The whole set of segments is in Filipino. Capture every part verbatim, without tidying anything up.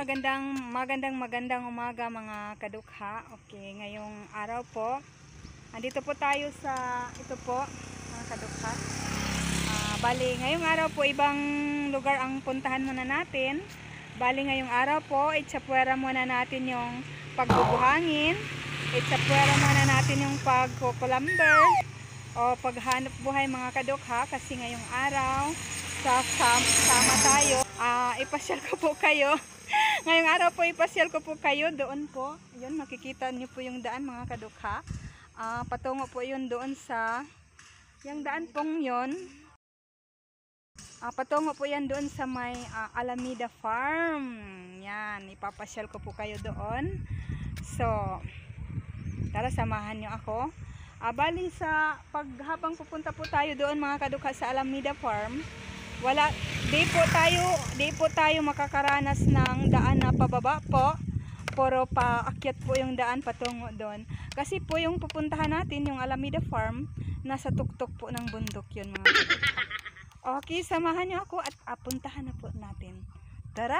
Magandang magandang magandang umaga mga kadukha. Okay, ngayong araw po, andito po tayo sa ito po mga kadukha. Uh, bali, ngayong araw po ibang lugar ang puntahan muna natin. Bali, ngayong araw po, itsapwera muna natin yung pagbubuhangin. Itsapwera muna natin yung pagkukulamber o paghanap buhay mga kadukha, kasi ngayong araw sama tayo. Uh, ipasyal ko po kayo. Ngayong araw po ipasyal ko po kayo doon po. Yun, makikita niyo po yung daan mga kadukha. Uh, patungo po yun doon sa yung daan pong yun. Uh, patungo po yan doon sa may uh, Alameda Farm. Yan, ipapasyal ko po kayo doon. So, tara samahan niyo ako. Uh, bali sa paghabang pupunta po tayo doon mga kadukha sa Alameda Farm, wala, di po tayo, di po tayo makakaranas ng daan na pababa po. Puro paakyat po yung daan patungo doon. Kasi po yung pupuntahan natin, yung Alameda Farm, nasa tuktok po ng bundok yun mga kadukha. Okay, samahan niyo ako at apuntahan na po natin. Tara!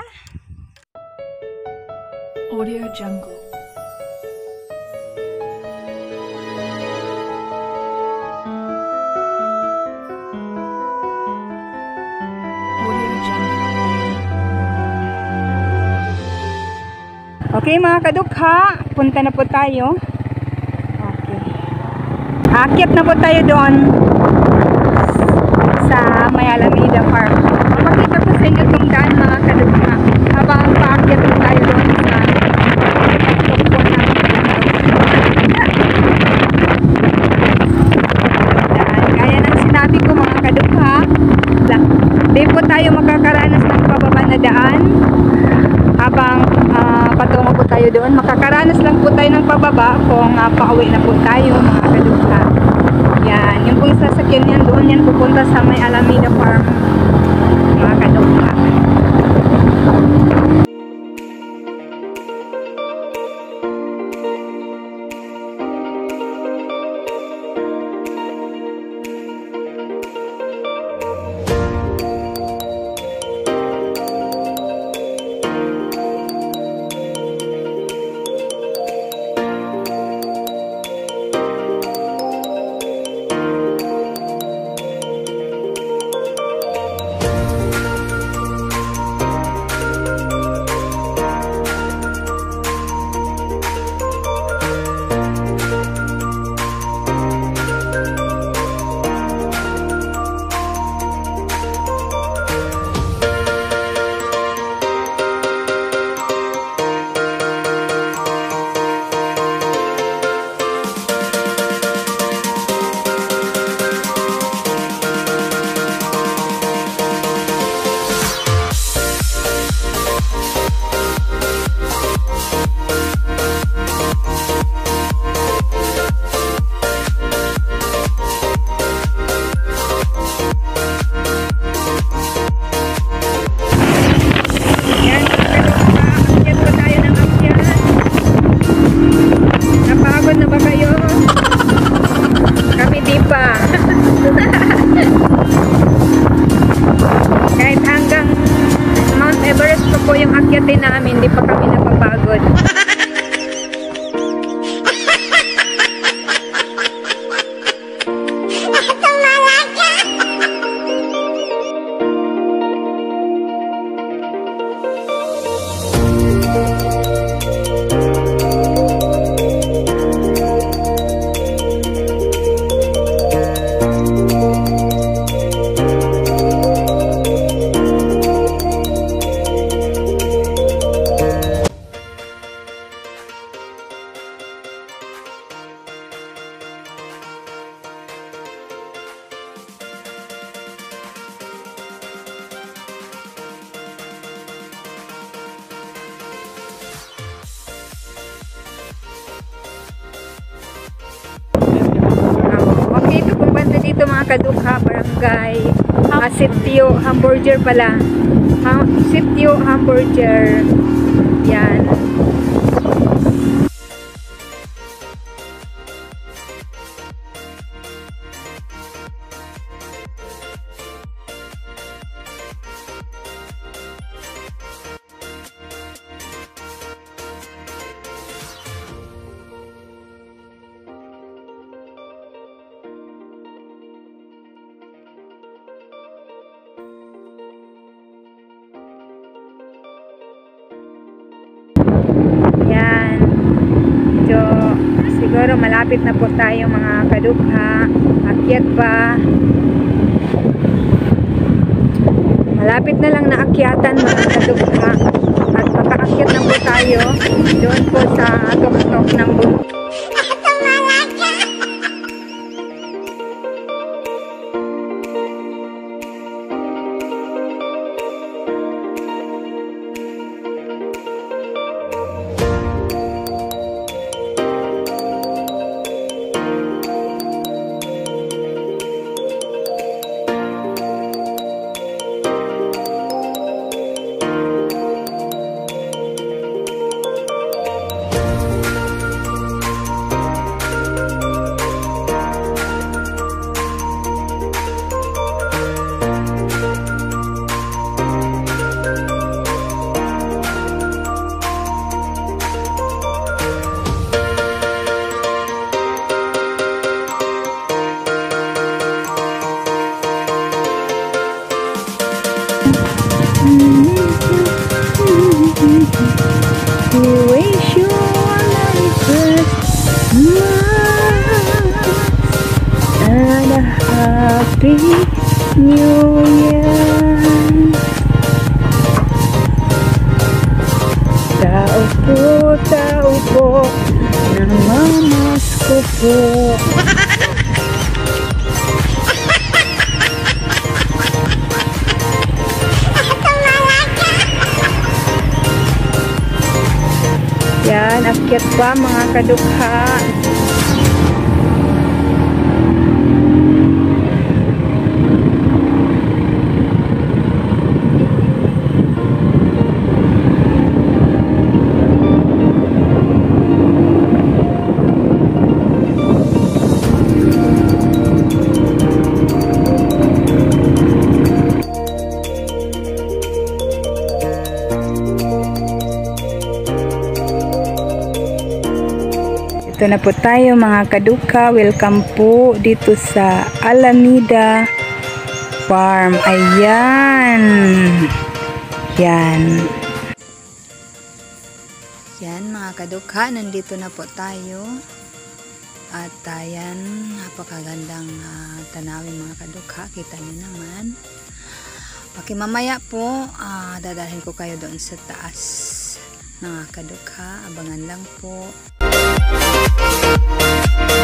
Audio Jungle. Okay mga kadukha, punta na po tayo. Okay. Aakyat na po tayo doon sa may Alameda Farm. Mapakita po sa inyo itong daan mga kadukha habang paakyat po tayo doon sa tuktok po ng daan. Gaya ng sinabi ko mga kadukha, di po tayo makakaranas ng pababa na daan habang uh, patungo po tayo doon. Makakaranas lang po tayo ng pababa kung uh, pauwi na po tayo mga kadukha. Yan, yung pong sasakyan yan doon, yan pupunta sa may Alameda Farm mga kadukha. Kahit hanggang Mount Everest pa po yung akyatin namin, hindi pa kami napapagod. Dito mga kadukha, barangay uh, Sitio Hamburger pala, ha Sitio Hamburger. Yan. siguro malapit na po tayo mga kadukha. Akyat pa. Malapit na lang na akyatan mga kadukha. At makaakyat na po tayo doon po sa tuktok ng bundok. Happy New Year. Tao po, tao po, namamas ko po. Yan, akyat pa mga kadukha. Ito na po tayo mga kadukha. Welcome po dito sa Alameda Farm. Ayan. Yan. Yan mga kadukha. Nandito na po tayo. At ayan. Napakagandang uh, tanawin mga kadukha. Kita nyo naman. Pakimamaya po. Uh, dadalhin ko kayo doon sa taas. Mga kadukha. Abangan lang po. Thank you.